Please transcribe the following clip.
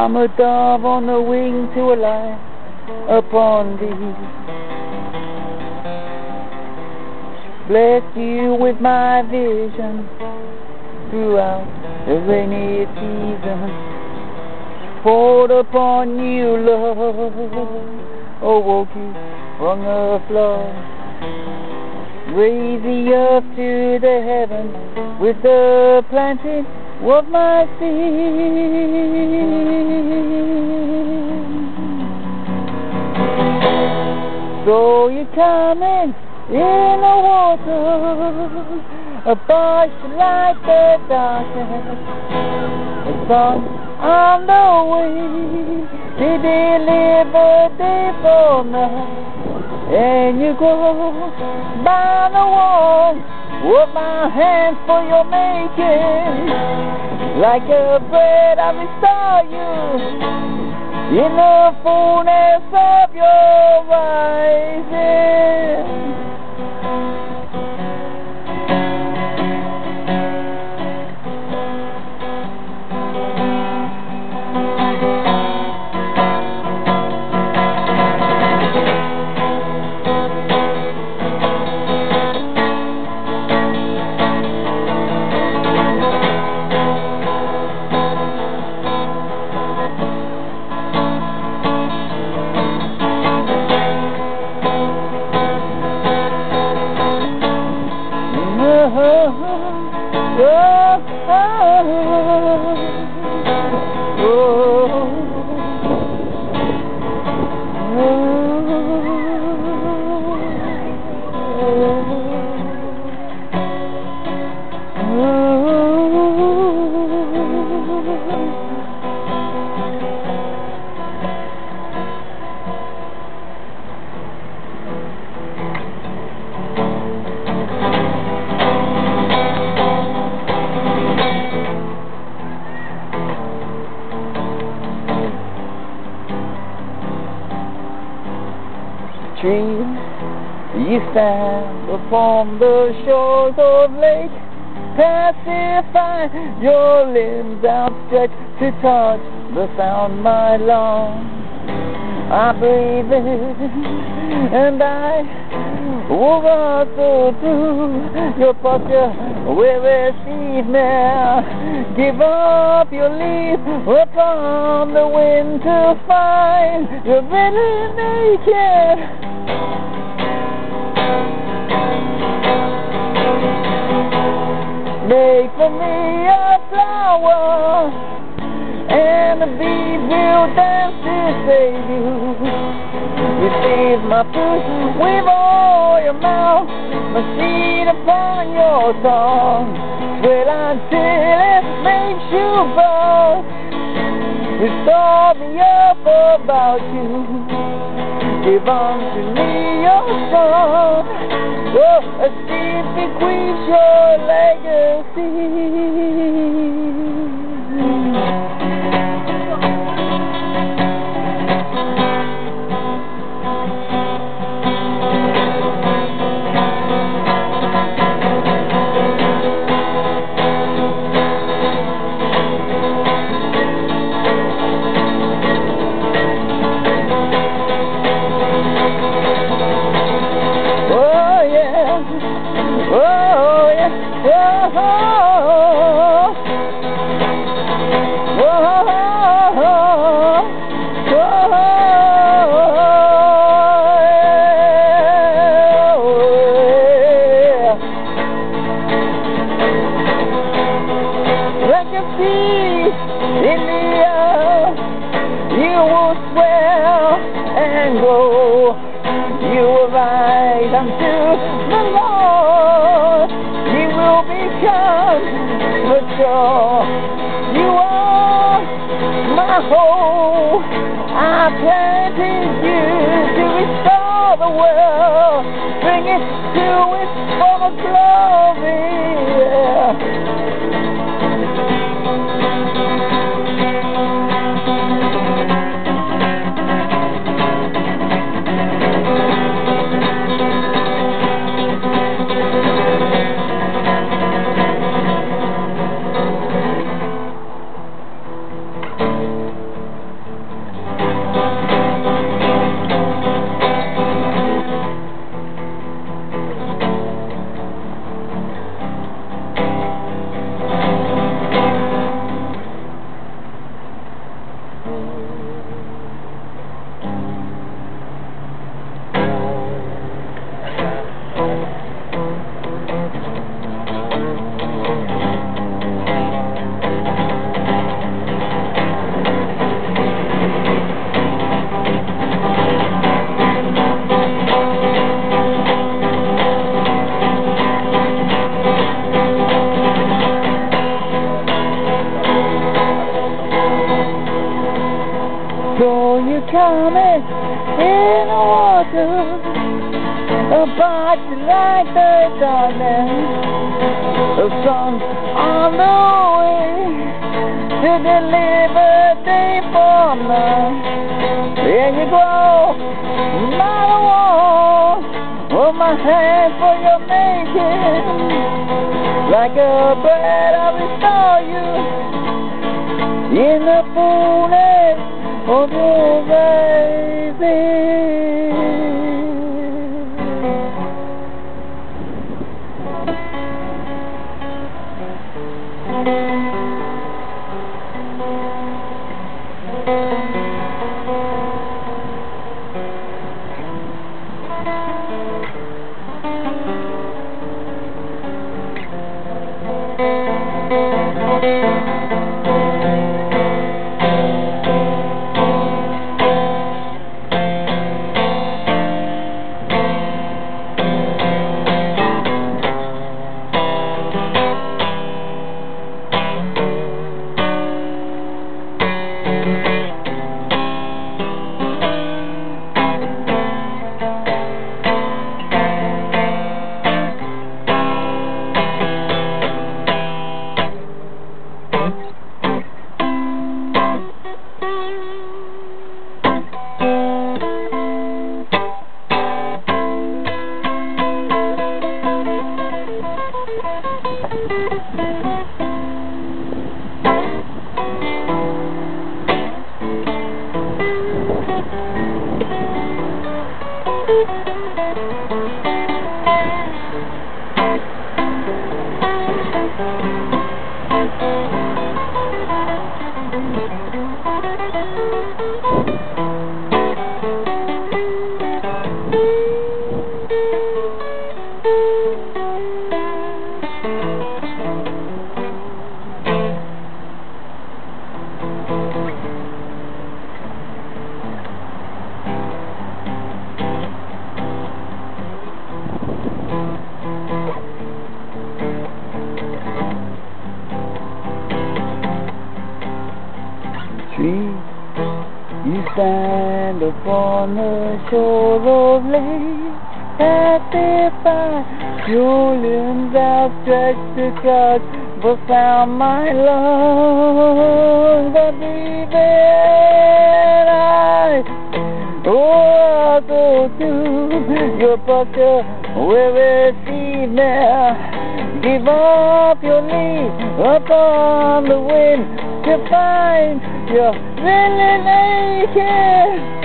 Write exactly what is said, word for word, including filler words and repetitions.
I'm a dove on the wing to alight upon thee. Bless you with my vision throughout the rainy season. Poured upon you love, awoke you from the flood. Raise thee up to the heavens with the planting of my feet. So you're coming in the water, a voice to light the darkness, a song on the way to deliver day for night. And you go by the wall with my hands for your making. Like a bread I restore you in the fullness of your rising. Tree, you stand upon the shores of lake, pacify your limbs outstretched to touch the sound my lungs. I breathe in and I will rustle through your posture will receive me. Give up your leaf upon the wind to find you're really naked. Make for me a flower, and the bees will dance to save you. Receive my fruit with all your mouth, my seed upon your tongue. Sweat until it makes you buzz. Restore me up about you. Give unto me your son. Oh, a seed bequeaths your legacy. In the earth, you will swell and grow. You will rise unto the Lord. You will become mature. You are my hope. I planted you to restore the world, bring it to its full glory. in the water, about you like the darkness. The sun's on the way to deliver day for night. There you go, not a wall, hold my hand for your making. Like a bird I restore you in the fullness of your rising. Tree, you stand upon the shore of Lake, satisfied, your limbs outstretched across, but found my love, but even I, oh, I'll go to your bucket, where it's evening, give up your lead upon the wind, to find you're really naked.